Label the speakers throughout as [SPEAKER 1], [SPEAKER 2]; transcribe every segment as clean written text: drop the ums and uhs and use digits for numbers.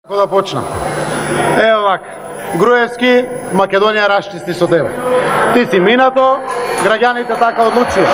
[SPEAKER 1] Да почнам. Ево вака. Груевски, Македонија расчисти со тебе. Ти си минато, граѓаните така одлучија.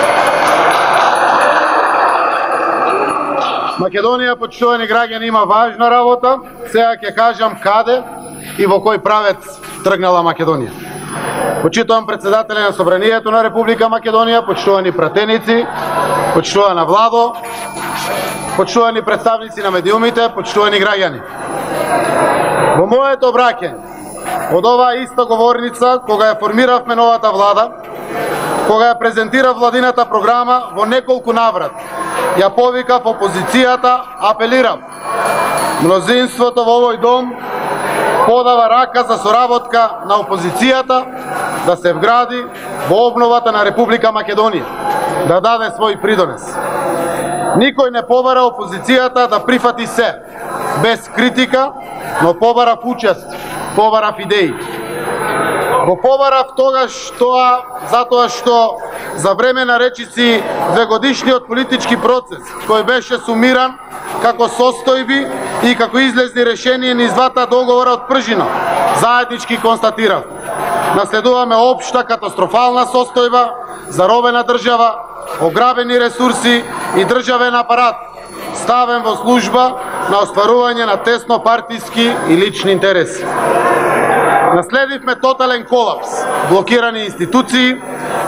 [SPEAKER 1] Македонија, почитувани граѓани, има важна работа. Сега ќе кажам каде и во кој правец тргнала Македонија. Почитувам председателя на Собранието на Република Македонија, почитувани пратеници, почитувана Владо, почитувани представници на медиумите, почитувани граѓани. Во моето обраќање од оваа иста говорница, кога ја формиравме новата влада, кога ја презентирав владината програма, во неколку наврат ја повикав опозицијата, апелирав мнозинството во овој дом подава рака за соработка на опозицијата да се вгради во обновата на Република Македонија, да даде свој придонес. Никој не побара опозицијата да прифати се, без критика, но побарав учество, побарав идеи. Го побарав тогаш тоа, затоа што за време на речиси двегодишниот политички процес, кој беше сумиран како состојби и како излезни решенија низ двата договора од Пржино, заеднички констатирав. Наследуваме општа катастрофална состојба, заробена држава, ограбени ресурси и државен апарат, ставен во служба на остварување на тесно партиски и лични интереси. Наследивме тотален колапс, блокирани институции,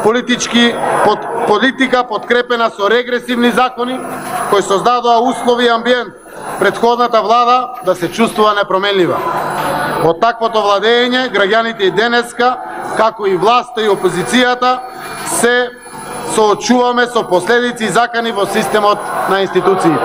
[SPEAKER 1] политика подкрепена со регресивни закони, кои создадоа услови и амбиент претходната влада да се чувствува непроменлива. Од таквото владење, граѓаните и денеска, како и власта и опозицијата, се соочуваме со последици и закани во системот на институциите.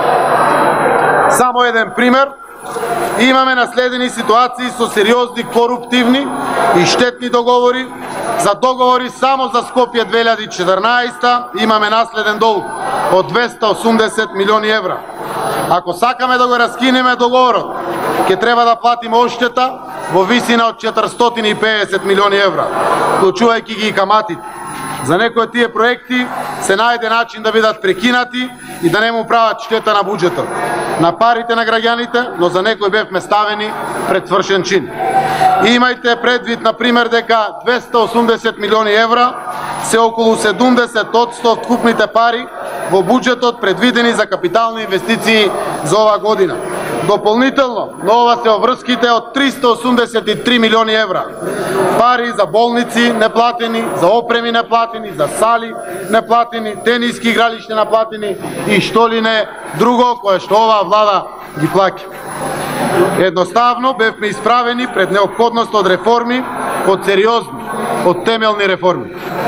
[SPEAKER 1] Само еден пример. Имаме наследени ситуации со сериозни коруптивни и штетни договори. За договори само за Скопје 2014 имаме наследен долг од 280 милиони евра. Ако сакаме да го раскинеме договорот, ќе треба да платиме одштета во висина од 450 милиони евра, вклучувајќи ги и каматите. За некои од тие проекти се најде начин да бидат прекинати и да не му прават штета на буџетот, на парите на граѓаните, но за некои бевме ставени пред свршен чин. Имајте предвид, например, дека 280 милиони евра се околу 70% од вкупните пари во буџетот предвидени за капитални инвестиции за оваа година. Дополнително, на ова се обврските од 383 милиони евра. Пари за болници неплатени, за опреми неплатени, за сали неплатени, тениски игралишта неплатени и што ли не друго кое што оваа влада ги плаќа. Едноставно бевме исправени пред неопходност од реформи, од сериозни, од темелни реформи.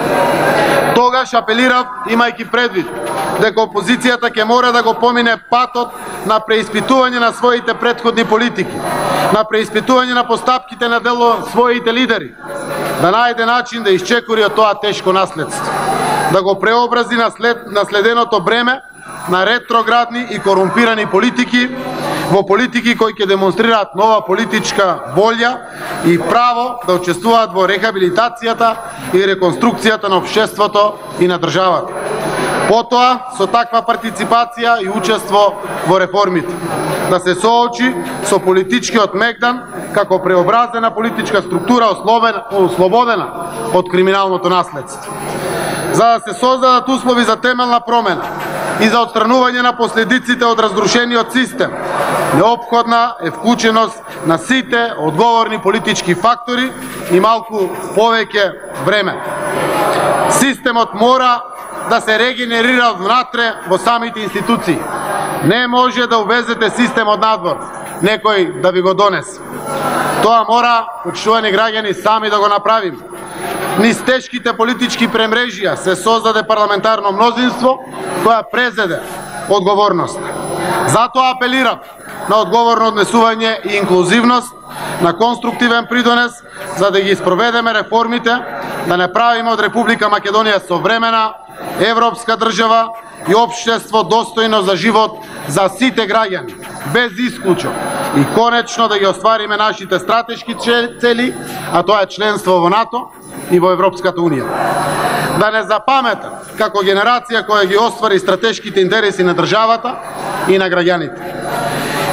[SPEAKER 1] Тогаш апелирав, имајќи предвид дека опозицијата ќе мора да го помине патот на преиспитување на своите претходни политики, на преиспитување на постапките на дело своите лидери, да најде начин да исчекори од тоа тешко наследство, да го преобрази наследеното бреме на ретроградни и корумпирани политики во политики кои ќе демонстрираат нова политичка волја и право да учествуваат во рехабилитацијата и реконструкцијата на општеството и на државата. Потоа, со таква партиципација и учество во реформите, да се соочи со политичкиот мегдан како преобразена политичка структура ослободена од криминалното наследство. За да се создадат услови за темелна промена и за отстранување на последиците од разрушениот систем, неопходна е вклученост на сите одговорни политички фактори и малку повеќе време. Системот мора да се регенерира внатре во самите институции. Не може да увезете систем од надвор, некој да ви го донесе. Тоа мора, почитувани граѓани, сами да го направиме. Низ тешките политички премрежија се создаде парламентарно мнозинство која презеде одговорност. Затоа апелирам на одговорно однесување и инклузивност, на конструктивен придонес, за да ги спроведеме реформите, да не правиме од Република Македонија современа, европска држава и општество достојно за живот за сите граѓани, без исклучок. И конечно да ги оствариме нашите стратешки цели, а тоа е членство во НАТО и во Европската Унија. Да не запаметат како генерација која ги оствари стратешките интереси на државата и на граѓаните.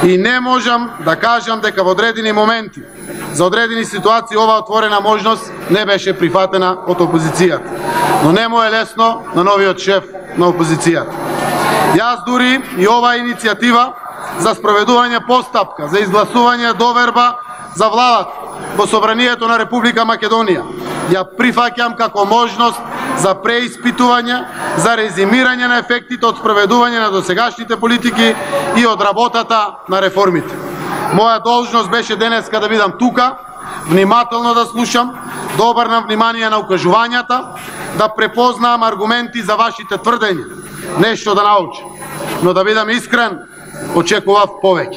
[SPEAKER 1] И не можам да кажам дека во одредени моменти, за одредени ситуации оваа отворена можност не беше прифатена од опозицијата. Но не му е лесно на новиот шеф на опозицијата. Јас дури и оваа иницијатива за спроведување постапка за изгласување доверба за владата во Собранието на Република Македонија ја прифаќам како можност за преиспитување, за резимирање на ефектите од спроведување на досегашните политики и од работата на реформите. Моја должност беше денеска да бидам тука, внимателно да слушам, да обрнам внимание на укажувањата, да препознам аргументи за вашите тврдења, нешто да научам. Но да бидам искрен, очекував повеќе.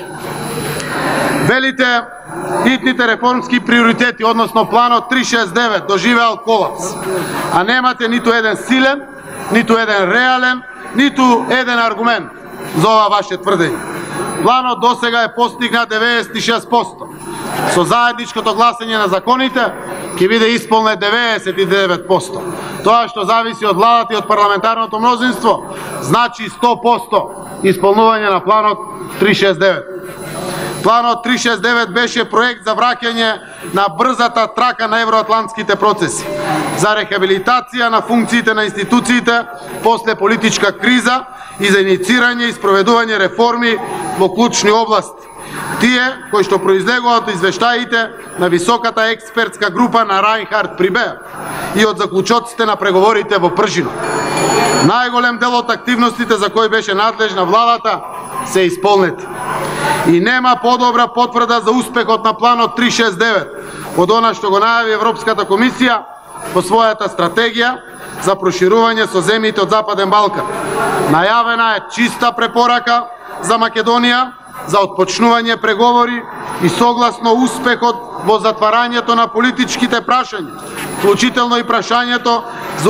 [SPEAKER 1] Велите, итните реформски приоритети, односно планот 369, доживеал колапс. А немате ниту еден силен, ниту еден реален, ниту еден аргумент за ова ваше тврдење. Планот досега е постигнат 96%. Со заедничкото гласање на законите ќе биде исполнет 99%. Тоа што зависи од владата и од парламентарното мнозинство, значи 100% исполнување на планот 369. Планот 369 беше проект за враќање на брзата трака на евроатлантските процеси, за рехабилитација на функциите на институциите после политичка криза и за иницирање и спроведување реформи во клучни области. Тие кои што произлегува од извештаите на високата експертска група на Рајнхард Прибеа и од заклучоците на преговорите во Пржино. Најголем дел од активностите за кои беше надлежна владата се исполнети. И нема подобра потврда за успехот на планот 369 од она што го најави Европската комисија во својата стратегија за проширување со земјите од Западен Балкан. Најавена е чиста препорака за Македонија за отпочнување преговори и согласно успехот во затварањето на политичките прашања, вклучително и прашањето за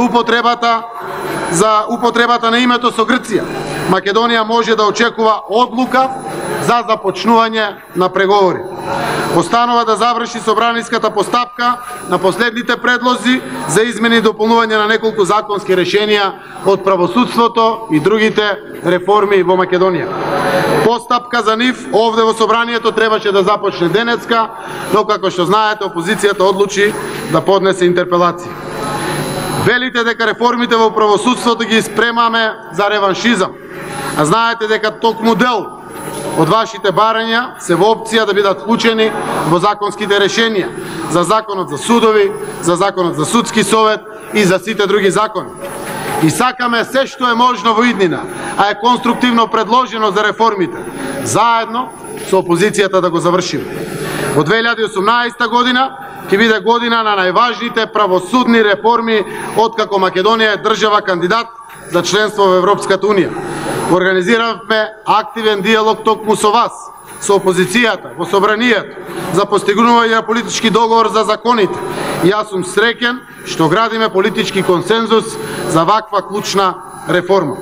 [SPEAKER 1] употребата на името со Грција. Македонија може да очекува одлука за започнување на преговори. Останува да заврши собраниската постапка на последните предлози за измени и дополнување на неколку законски решенија од правосудството и другите реформи во Македонија. Постапка за нив овде во собранието требаше да започне денеска, но како што знаете опозицијата одлучи да поднесе интерпелација. Велите дека реформите во правосудството ги спремаме за реваншизам, а знаете дека токму дел од вашите барања се во опција да бидат вклучени во законските решенија, за законот за судови, за законот за судски совет и за сите други закони. И сакаме се што е можно во иднина, а е конструктивно предложено за реформите, заедно со опозицијата да го завршиме. Во 2018 година ќе биде година на најважните правосудни реформи откако Македонија е држава кандидат за членство во Европската унија. Организиравме активен диалог токму со вас, со опозицијата, во собранието, за постигнување на политички договор за законите. И јас сум среќен што градиме политички консензус за ваква клучна реформа.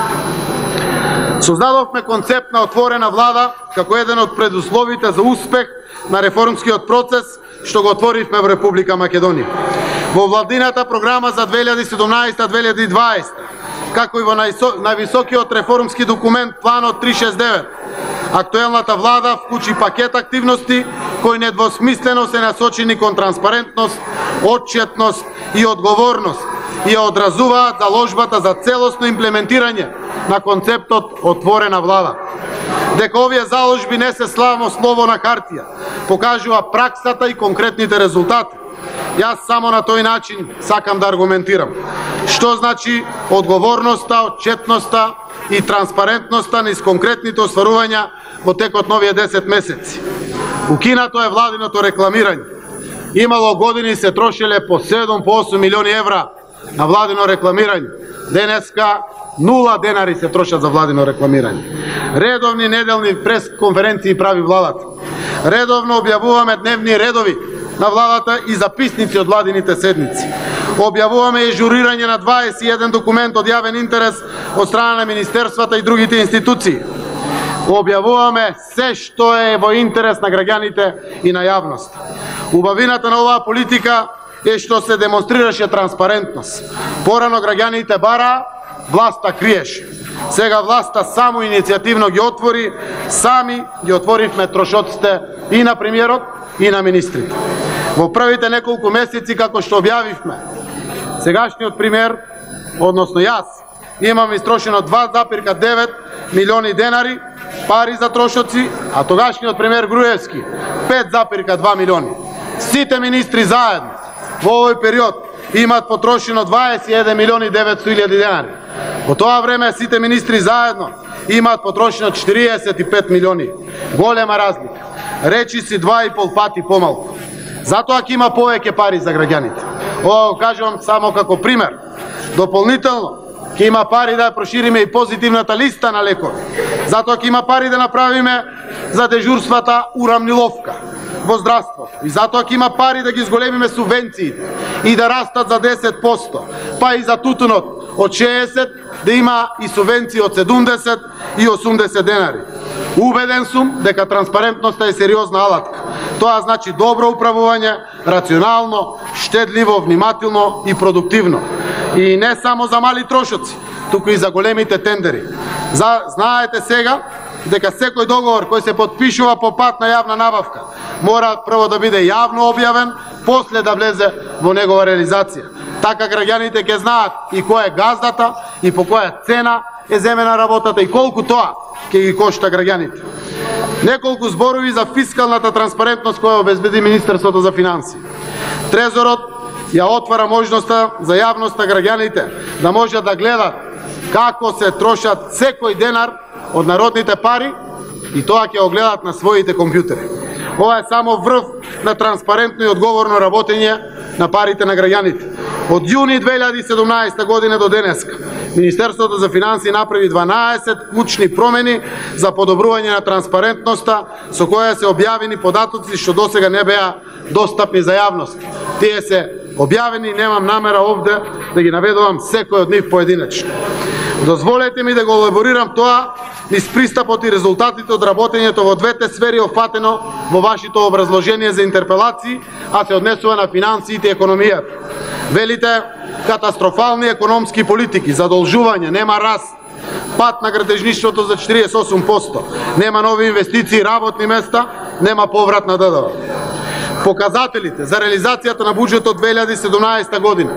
[SPEAKER 1] Создадовме концепт на отворена влада како еден од предусловите за успех на реформскиот процес што го отворивме во Република Македонија. Во владината програма за 2017-2020, како и во највисокиот реформски документ планот 369, актуелната влада вклучи пакет активности кои недвосмислено се насочени кон транспарентност, отчетност и одговорност и ја одразуваат заложбата за целосно имплементирање на концептот отворена влада. Дека овие заложби не се само слово на хартија, покажува праксата и конкретните резултати. Јас само на тој начин сакам да аргументирам. Што значи одговорноста, отчетноста и транспарентноста низ конкретните остварувања во текот на овие 10 месеци. Укинато е владиното рекламирање. Имало години се трошеле по 7 по 8 милиони евра на владино рекламирање. Денеска 0 денари се трошат за владино рекламирање. Редовни неделни пресконференции прави владата. Редовно објавуваме дневни редови на владата и записници од владините седници. Објавуваме и журирање на 21 документ од јавен интерес од страна на министерствата и другите институции. Објавуваме се што е во интерес на граѓаните и на јавност. Убавината на оваа политика е што се демонстрираше транспарентност. Порано граѓаните бараа, власта криеше. Сега власта само иницијативно ги отвори, сами ги отворивме трошоците и на премиерот и на министрите. Во првите неколку месеци, како што објавивме, сегашниот премиер, односно јас, имам истрошено 2,9 милиони денари пари за трошоци, а тогашниот премиер Груевски 5,2 милиони. Сите министри заедно во овој период имаат потрошено 21 милиони 900 илјади денари. Во тоа време сите министри заедно имаат потрошено 45 милиони. Голема разлика. Речи си 2,5 пати помалку. Затоа ќе има повеќе пари за граѓаните. Ова го кажувам само како пример. Дополнително ќе има пари да прошириме и позитивната листа на лекови. Затоа ќе има пари да направиме за дежурствата урамниловка во здравството. И затоа ќе има пари да ги зголемиме субвенциите и да растат за 10%, па и за тутунот од 60 да има и субвенции од 70 и 80 денари. Убеден сум дека транспарентноста е сериозна алатка. Тоа значи добро управување, рационално, штедливо, внимателно и продуктивно. И не само за мали трошоци, туку и за големите тендери. Знаете сега дека секој договор кој се потпишува по пат на јавна набавка мора прво да биде јавно објавен, после да влезе во негова реализација. Така граѓаните ќе знаат и кој е газдата и по која цена е земена работата и колку тоа ќе ги кошта граѓаните. Неколку зборови за фискалната транспарентност која обезбеди Министерството за финансии. Трезорот ја отвара можноста за јавноста граѓаните да можат да гледат како се трошат секој денар од народните пари и тоа ќе го гледат на своите компјутери. Ова е само врв на транспарентно и одговорно работење на парите на граѓаните. Од јуни 2017 година до денеска Министерството за финансии направи 12 клучни промени за подобрување на транспарентноста со која се објавени податоци што досега не беа достапни за јавност. Тие се објавени, немам намера овде да ги наведувам секој од нив поединечно. Дозволете ми да го елаборирам тоа низ пристапот и резултатите од работењето во двете сфери офатено во вашето образложение за интерпелации, а се однесува на финансиите и економијата. Велите катастрофални економски политики, задолжување, нема раст, пат на градежништвото за 48%, нема нови инвестиции, работни места, нема поврат на ДДВ. Показателите за реализацијата на буџетот 2017 година,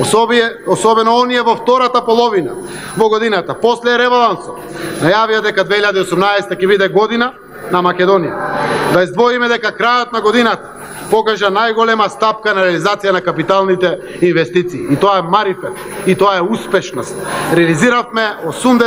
[SPEAKER 1] особено оние во втората половина во годината, после ребалансот, најавија дека 2018 ќе биде година на Македонија. Да издвоиме дека крајот на годината покажа најголема стапка на реализација на капиталните инвестиции. И тоа е марифет, и тоа е успешност. Реализиравме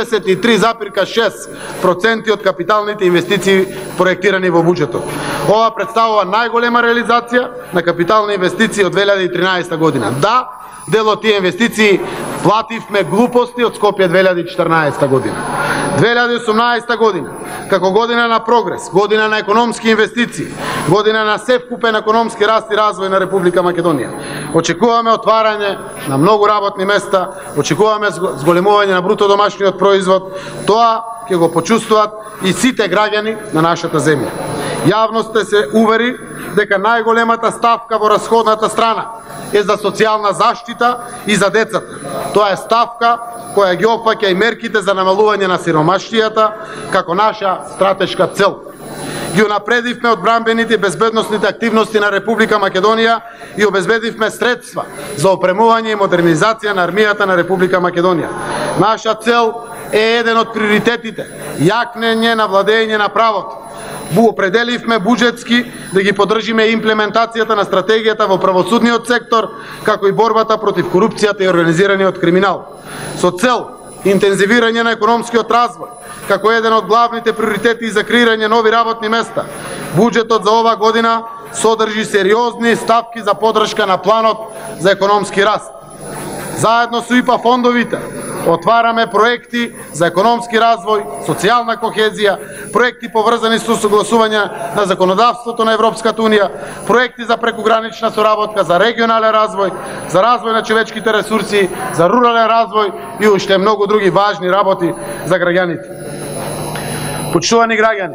[SPEAKER 1] 83,6% од капиталните инвестиции проектирани во буџетот. Ова представува најголема реализација на капитални инвестиции од 2013 година. Да, дел од тие инвестиции плативме глупости од Скопје 2014 година. 2018 година, како година на прогрес, година на економски инвестиции, година на севкупен економски раст и развој на Република Македонија. Очекуваме отварање на многу работни места, очекуваме зголемување на бруто домашниот производ. Тоа ќе го почувствуваат и сите граѓани на нашата земја. Јавноста се увери дека најголемата ставка во расходната страна е за социјална заштита и за децата. Тоа е ставка која ги опфаќа и мерките за намалување на сиромаштијата како наша стратешка цел. Ги унапредивме одбранбените и безбедносните активности на Република Македонија и обезбедивме средства за опремување и модернизација на армијата на Република Македонија. Наша цел е еден од приоритетите – јакнење на владење на правото. Определивме буџетски да ги поддржиме имплементацијата на стратегијата во правосудниот сектор, како и борбата против корупцијата и организираниот криминал. Со цел интензивирање на економскиот развој, како еден од главните приоритети за креирање нови работни места, буџетот за ова година содржи сериозни ставки за поддршка на планот за економски раст. Заедно со ИПА фондовите отвараме проекти за економски развој, социјална кохезија, проекти поврзани со согласување на законодавството на Европската унија, проекти за прекугранична соработка, за регионален развој, за развој на човечките ресурси, за рурален развој и уште многу други важни работи за граѓаните. Почитувани граѓани,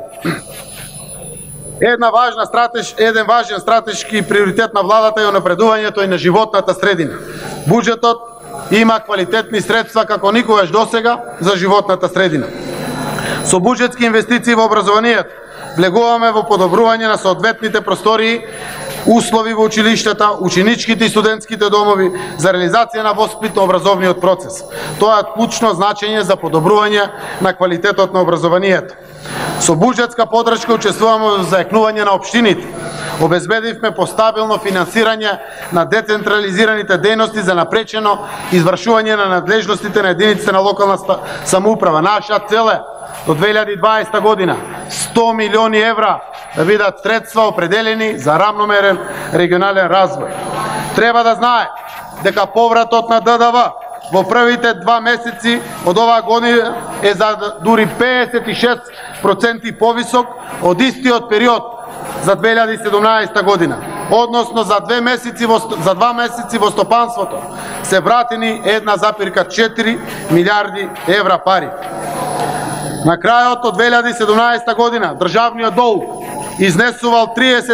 [SPEAKER 1] еден важен стратешки приоритет на владата е унапредувањето и на животната средина. Буџетот има квалитетни средства како никогаш досега за животната средина. Со буџетски инвестиции во образованието влегуваме во подобрување на соодветните простории, услови во училиштата, ученичките и студентските домови за реализација на воспитно-образовниот процес. Тоа е клучно значење за подобрување на квалитетот на образованието. Со буџетска подршка учествуваме во заекнување на општините. Обезбедивме постабилно финансирање на децентрализираните дејности за напречено извршување на надлежностите на единиците на локална самоуправа. Наша цел е до 2020 година 100 милиони евра да бидат средства определени за рамномерен регионален развој. Треба да знае дека повратот на ДДВ во првите 2 месеци од оваа година е за дури 56% повисок од истиот период за 2017 година. Односно за 2 месеци во стопанството се вратени 1,4 милиарди евра пари. На крајот од 2017 година државниот долг изнесувал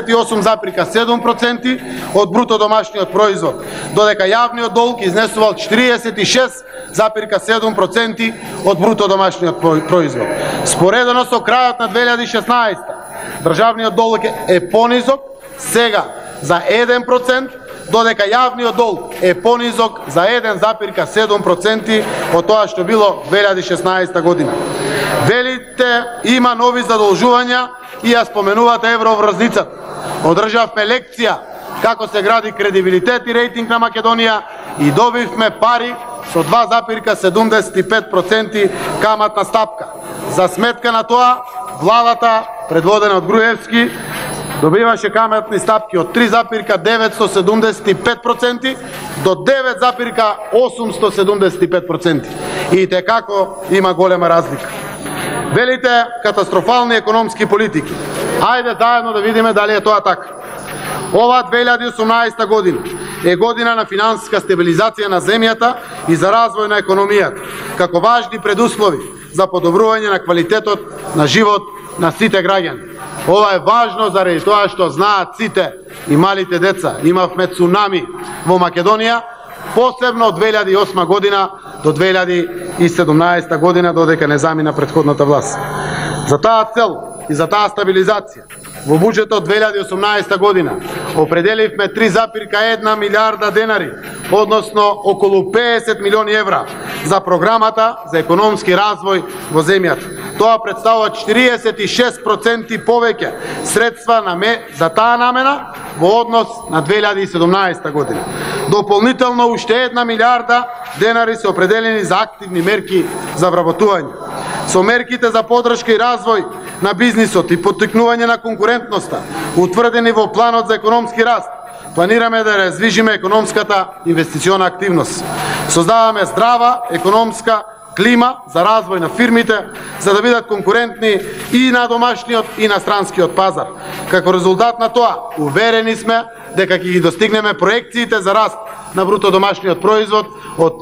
[SPEAKER 1] 38,7% од бруто домашниот производ, додека јавниот долг изнесувал 46,7% од бруто домашниот производ. Споредено со крајот на 2016, државниот долг е понизок сега за 1%, додека јавниот долг е понизок за 1,7% од тоа што било 2016 година. Велите има нови задолжувања и ја споменувате евроврзницата. Одржавме лекција како се гради кредибилитет и рейтинг на Македонија и добивме пари со 2,75% каматна стапка. За сметка на тоа, владата, предводена од Груевски, добиваше каматни стапки од 3,975% до 9,875%. И како има голема разлика. Велите катастрофални економски политики. Ајде заедно да видиме дали е тоа така. Ова 2018 година е година на финансиска стабилизација на земјата и за развој на економијата, како важни предуслови за подобрување на квалитетот на живот на сите граѓани. Ова е важно заради тоа што знаат сите и малите деца. Имавме цунами во Македонија, посебно од 2008 година до 2017 година, додека не замина претходната власт. За таа цел и за таа стабилизација, во буџетот 2018 година определивме 3,1 милиарда денари, односно околу 50 милиони евра за програмата за економски развој во земјата. Тоа представува 46% повеќе средства за таа намена во однос на 2017 година. Дополнително уште 1 милиарда денари се определени за активни мерки за вработување. Со мерките за подршка и развој на бизнисот и поттикнување на конкурентноста, утврдени во планот за економски раст, планираме да развижиме економската инвестициона активност. Создаваме здрава економска клима за развој на фирмите, за да бидат конкурентни и на домашниот и на странскиот пазар. Како резултат на тоа, уверени сме дека ќе ги достигнеме проекциите за раст на бруто домашниот производ од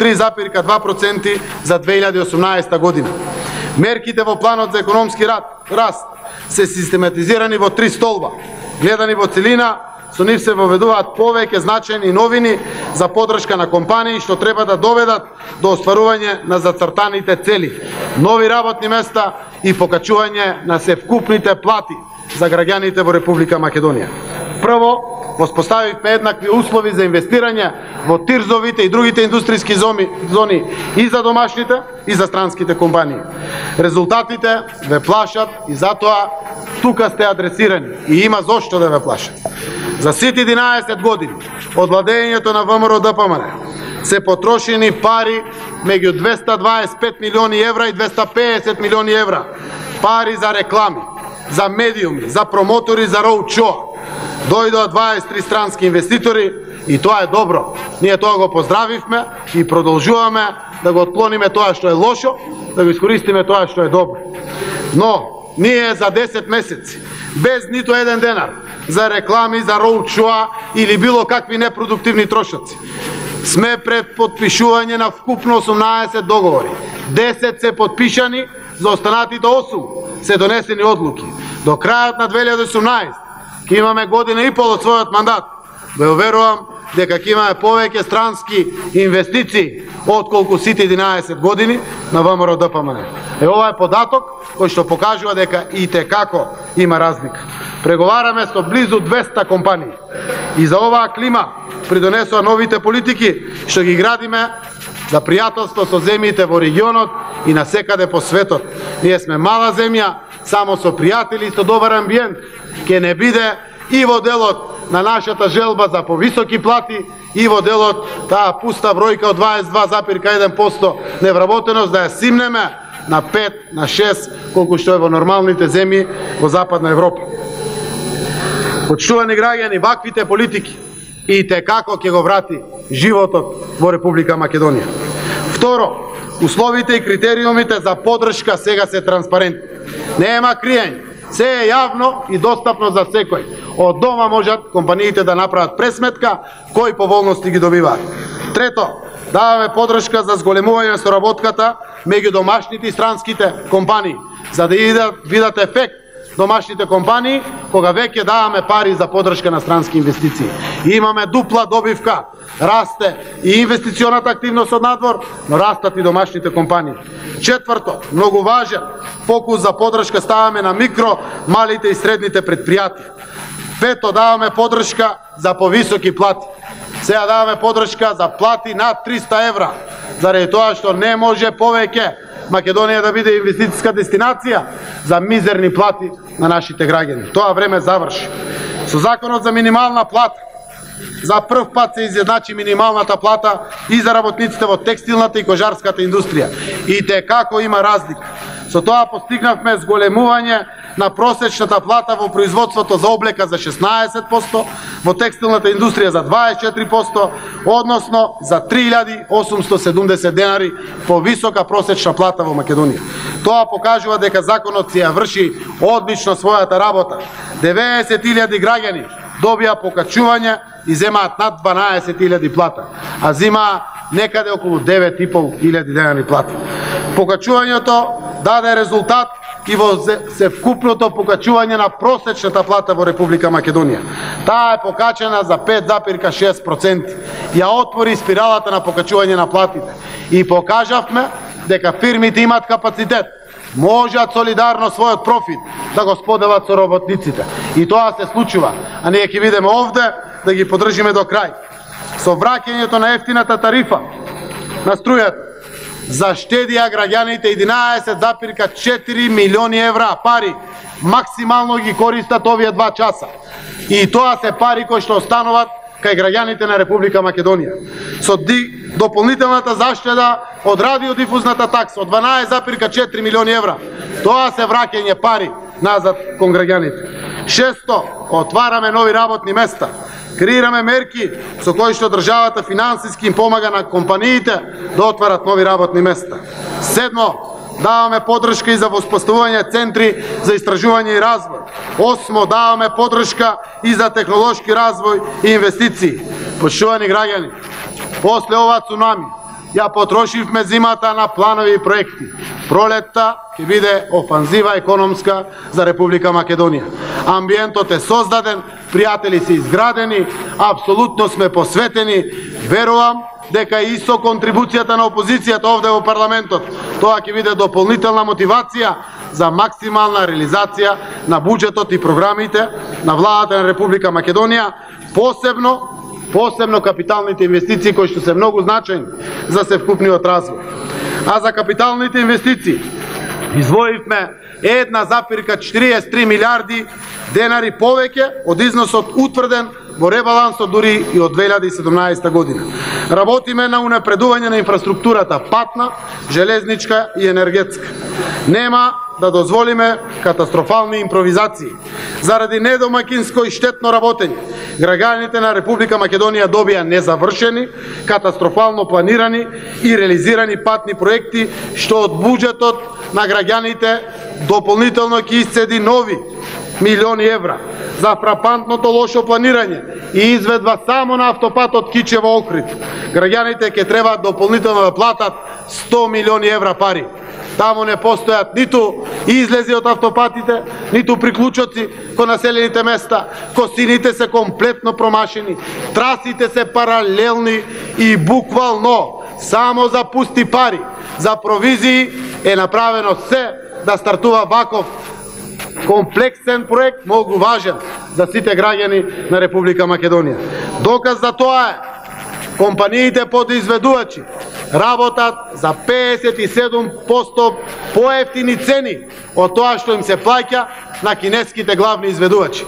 [SPEAKER 1] 3,2% за 2018 година. Мерките во планот за економски раст се систематизирани во 3 столба. Гледани во целина, со нив се воведуваат повеќе значајни новини за подршка на компании што треба да доведат до остварување на зацртаните цели, нови работни места и покачување на севкупните плати за граѓаните во Република Македонија. Прво, воспоставивме еднакви услови за инвестирање во тирзовите и другите индустријски зони и за домашните и за странските компании. Резултатите ве плашат и затоа тука сте адресирани и има зошто да ве плашат. За сите 11 години од владењето на ВМРО ДПМН се потрошени пари меѓу 225 милиони евра и 250 милиони евра. Пари за реклами, за медиуми, за промотори, за роуд-шоу. Дојдоа 23 странски инвеститори и тоа е добро. Ние тоа го поздравивме и продолжуваме да го отклониме тоа што е лошо, да го искористиме тоа што е добро. Но ние за 10 месеци, без ниту еден денар за реклами, за роуд-шоу или било какви непродуктивни трошоци, сме пред подпишување на вкупно 18 договори. 10 се подпишани, за останатите 8 се донесени одлуки. До крајот на 2018 ќе имаме година и пол од својот мандат. Ве уверувам дека ќе имаме повеќе странски инвестиции отколку сите 11 години на ВМРО ДПМН. Ова е податок кој што покажува дека и те како има разлика. Преговараме со близу 200 компании и за оваа клима придонесува новите политики што ги градиме за пријателство со земјите во регионот и на секаде по светот. Ние сме мала земја, само со пријатели и со добар амбиент ќе не биде и во делот на нашата желба за повисоки плати и во делот таа пуста бројка од 22,1% невработеност да ја симнеме на 5, на 6, колку што е во нормалните земји во Западна Европа. Почитувани граѓани, ваквите политики и те како ќе го врати животот во Република Македонија. Второ, условите и критериумите за поддршка сега се транспарентни. Нема криење. Се е јавно и достапно за секој. Од дома можат компаниите да направат пресметка кои поволности ги добиваат. Трето, даваме поддршка за зголемување на соработката меѓу домашните и странските компании, за да видат ефект домашните компании кога веќе даваме пари за поддршка на странски инвестиции. И имаме дупла добивка. Расте и инвестиционата активност од надвор, но растат и домашните компании. Четврто, многу важен фокус за поддршка ставаме на микро, малите и средните предпријатија. Пето, даваме поддршка за повисоки плати. Сега даваме поддршка за плати над 300 евра, заради тоа што не може повеќе Македонија да биде инвестицијска дестинација за мизерни плати на нашите граѓани. Тоа време заврши. Со законот за минимална плата за прв пат се изедначи минималната плата и за работниците во текстилната и кожарската индустрија. И те како има разлика. Со тоа постигнавме зголемување на просечната плата во производството за облека за 16%, во текстилната индустрија за 24%, односно за 3870 денари повисока просечна плата во Македонија. Тоа покажува дека законот си ја врши одлично својата работа. 90.000 граѓани добија покачување и земаат над 12.000 плата, а зимаа некаде околу 9.500 денари плата. Покачувањето даде резултат и во севкупното покачување на просечната плата во Република Македонија. Таа е покачена за 5,6%. Ја отвори спиралата на покачување на платите и покажавме дека фирмите имаат капацитет, можат солидарно својот профит да го споделат со работниците. И тоа се случува, а ние ќе видиме овде да ги поддржиме до крај. Со враќањето на ефтината тарифа на струјата заштедија граѓаните 11,4 милиони евра пари. Максимално ги користат овие 2 часа. И тоа се пари кои што остануваат кај граѓаните на Република Македонија. Со дополнителната заштеда од радиодифузната такса од 12,4 милиони евра. Тоа се враќање пари назад кон граѓаните. Шесто, отвараме нови работни места. Креираме мерки со кои што државата финансиски им помага на компаниите да отварат нови работни места. Седмо, даваме поддршка и за воспоставување центри за истражување и развој. Осмо, даваме поддршка и за технолошки развој и инвестиции. Почитувани граѓани, после ова цунами ја потрошивме зимата на планови и проекти. Пролетта ќе биде офанзива економска за Република Македонија. Амбиентот е создаден, пријатели се изградени, апсолутно сме посветени. Верувам дека и со контрибуцијата на опозицијата овде во парламентот, тоа ќе биде дополнителна мотивација за максимална реализација на буџетот и програмите на владата на Република Македонија, посебно капиталните инвестиции кои што се многу значајни за севкупниот развој. А за капиталните инвестиции извоивме 1,43 милиарди денари повеќе од износот утврден во ребалансот дури и од 2017 година. Работиме на унапредување на инфраструктурата патна, железничка и енергетска. Нема да дозволиме катастрофални импровизации. Заради недомаќинско и штетно работење, граѓаните на Република Македонија добија незавршени, катастрофално планирани и реализирани патни проекти, што од буџетот на граѓаните дополнително ќе исцеди нови милиони евра за фрапантното лошо планирање и изведба само на автопатот Кичево-Охрид. Граѓаните ќе треба дополнително да платат 100 милиони евра пари. Таму не постојат ниту излези од автопатите, ниту приклучоци кон населените места, косините се комплетно промашени, трасите се паралелни и буквално само за пусти пари, за провизии е направено се да стартува ваков комплексен проект, многу важен за сите граѓани на Република Македонија. Доказ за тоа е компаниите подизведувачи работат за 57% поевтини цени од тоа што им се плаќа на кинеските главни изведувачи.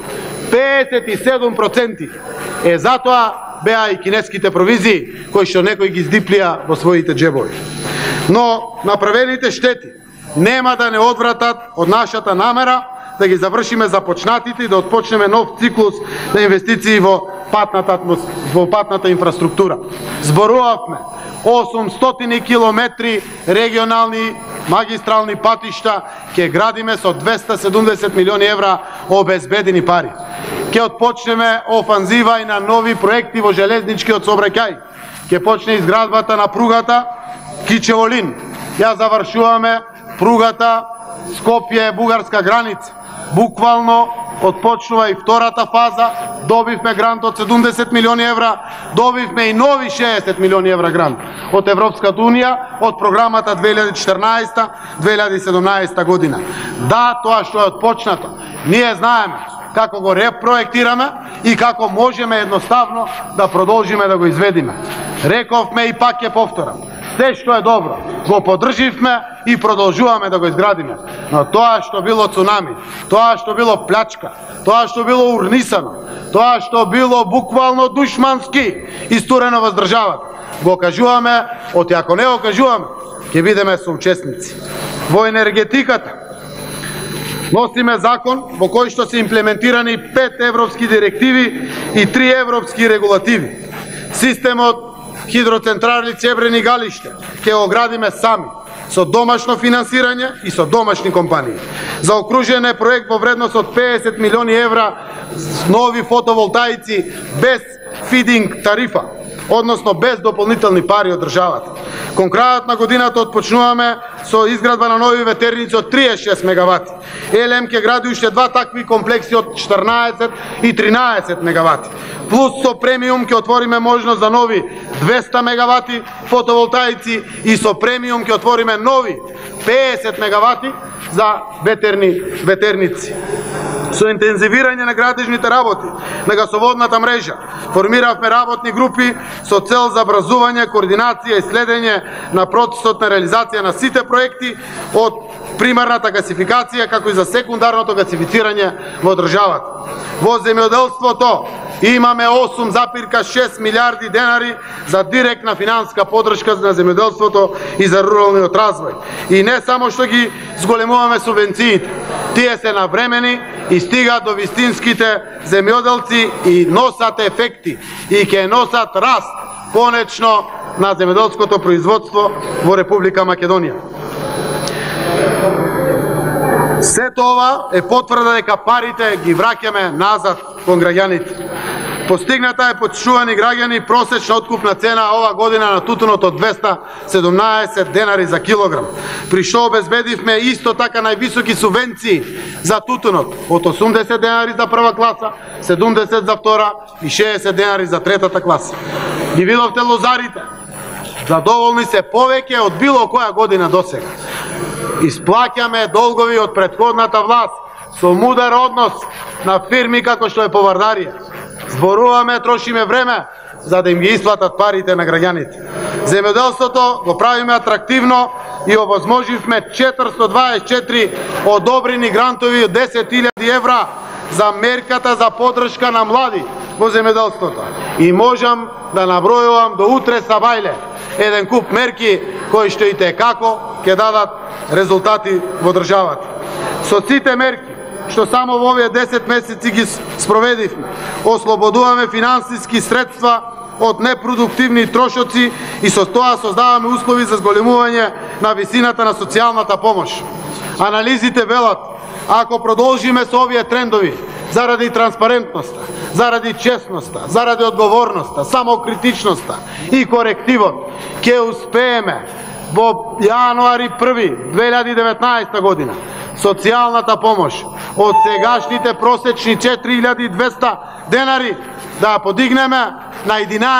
[SPEAKER 1] 57% е затоа беа и кинеските провизии кои што некои ги издиплија во своите джебови. Но направените штети нема да не одвратат од нашата намера да ги завршиме започнатите и да отпочнеме нов циклус на инвестиции во патната инфраструктура. Зборувавме 800 километри регионални магистрални патишта ќе градиме со 270 милиони евра обезбедени пари. Ќе отпочнеме офанзива и на нови проекти во железничкиот сообраќај. Ќе почне изградбата на пругата Кичево-Лин. Ја завршуваме пругата Скопје-Бугарска граница. Буквално отпочнува и втората фаза, добивме грант од 70 милиони евра, добивме и нови 60 милиони евра грант од Европската Унија, од програмата 2014-2017 година. Да, тоа што е отпочнато, ние знаеме како го репроектираме и како можеме едноставно да продолжиме да го изведиме. Рековме и пак ќе повторам. Се што е добро, го поддрживме и продолжуваме да го изградиме. Но тоа што било цунами, тоа што било плячка, тоа што било урнисано, тоа што било буквално душмански истурено во државата, го кажуваме, оти ако не го кажуваме, ќе бидеме соучесници. Во енергетиката носиме закон во кој што се имплементирани 5 европски директиви и 3 европски регулативи. Системот хидроцентрали Цебрени Галиште ќе го градиме сами, со домашно финансирање и со домашни компании. Заокружен е проект во вредност од 50 милиони евра нови фотоволтаици без фидинг тарифа, односно без дополнителни пари од државата. Кон крајот на годината отпочнуваме со изградба на нови ветерници од 36 мегавати. ЕЛМ ќе гради уште два такви комплекси од 14 и 13 мегавати. Плюс со премиум ќе отвориме можност за нови 200 мегавати фотоволтаици и со премиум ќе отвориме нови 50 мегавати за ветерници. Со интензивирање на градежните работи на гасоводната мрежа, формиравме работни групи со цел за образување, координација и следење на процесот на реализација на сите проекти од примарната гасификација како и за секундарното гасифицирање во државата. Во земјоделството имаме 8,6 милиарди денари за директна финансска поддршка на земјоделството и за руралниот развој. И не само што ги зголемуваме субвенциите, тие се навремени и стигаат до вистинските земјоделци и носат ефекти и ќе носат раст конечно на земјоделското производство во Република Македонија. Се тоа е потврда дека парите ги враќаме назад кон граѓаните. Постигната е, почитувани граѓани, просечна откупна цена ова година на тутунот од 217 денари за килограм, при што обезбедивме исто така највисоки субвенции за тутунот од 80 денари за прва класа, 70 за втора и 60 денари за третата класа. Ги видовте лозарите, задоволни се повеќе од било која година досега. Исплаќаме долгови од претходната власт со мудар однос на фирми како што е Повардарија. Зборуваме, трошиме време за да им ги исплатат парите на граѓаните. Земјоделството го правиме атрактивно и овозможивме 424 одобрени грантови од 10.000 евра за мерката за поддршка на млади во земјоделството. И можам да набројувам до утре сабајле еден куп мерки кои што и како ќе дадат резултати во државата. Со сите мерки што само во овие 10 месеци ги спроведивме, ослободуваме финансиски средства од непродуктивни трошоци и со тоа создаваме услови за зголемување на висината на социјалната помош. Анализите велат, ако продолжиме со овие трендови, заради транспарентноста, заради честноста, заради одговорноста, самокритичноста и корективот, ќе успееме во јануари 1 2019 година социјалната помош од сегашните просечни 4200 денари да ја подигнеме на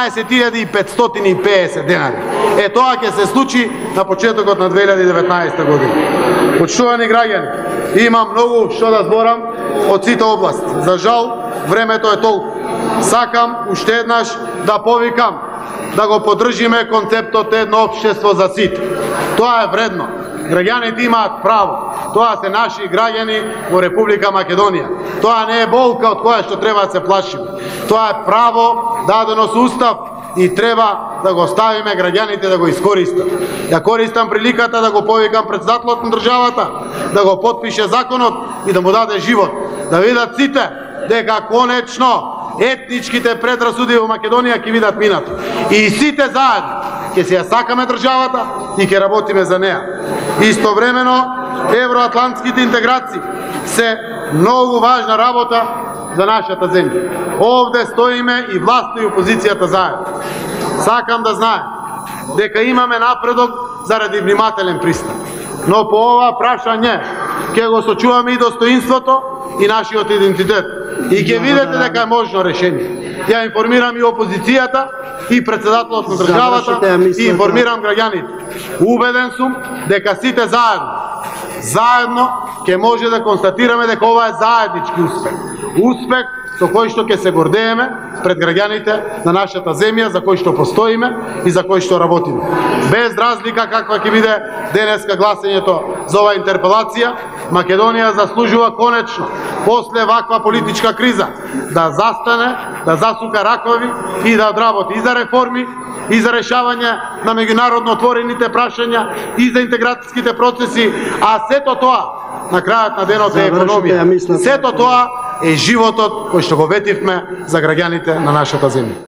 [SPEAKER 1] 11.550 денари. Тоа ќе се случи на почетокот на 2019 година. Почитувани граѓани, има многу што да зборам од сите области. За жал, времето е толку. Сакам уште еднаш да повикам да го поддржиме концептот едно општество за сите. Тоа е вредно. Граѓаните имаат право. Тоа се наши граѓани во Република Македонија. Тоа не е болка од која што треба да се плашиме. Тоа е право дадено со устав и треба да го оставиме граѓаните да го искористат. Ја користам приликата да го повикам председателот на државата да го потпише законот и да му даде живот. Да видат сите дека конечно етничките предрасуди во Македонија ќе видат минато. И сите заедно ќе се ја сакаме државата и ќе работиме за неа. Истовремено, евроатлантските интеграции се многу важна работа за нашата земја. Овде стоиме и власта и опозицијата заедно. Сакам да знае дека имаме напредок заради внимателен пристап. Но по ова прашање ќе го сочуваме и достоинството и нашиот идентитет. И ќе видите дека е можно решение. Ја информирам и опозицијата, и председателот на државата, и информирам граѓаните. Убеден сум дека сите заедно ќе може да констатираме дека ова е заеднички успех. Успех со кој што ќе се гордееме пред граѓаните на нашата земја, за кој што постоиме и за кој што работиме. Без разлика каква ќе биде денеска гласењето за оваа интерпелација, Македонија заслужува конечно, после ваква политичка криза, да застане, да засука ракови и да одработи и за реформи, и за решавање на меѓународно отворените прашања, и за интеграцијските процеси, а сето тоа на крајот на денот е економија. Сето тоа е животот кој што го ветивме за граѓаните на нашата земја.